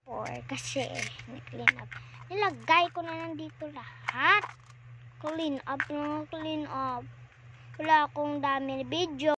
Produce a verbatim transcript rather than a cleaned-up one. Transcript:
Or kasi clean up. Nilagay ko na nandito lahat. Clean up na clean up. Wala akong dami video.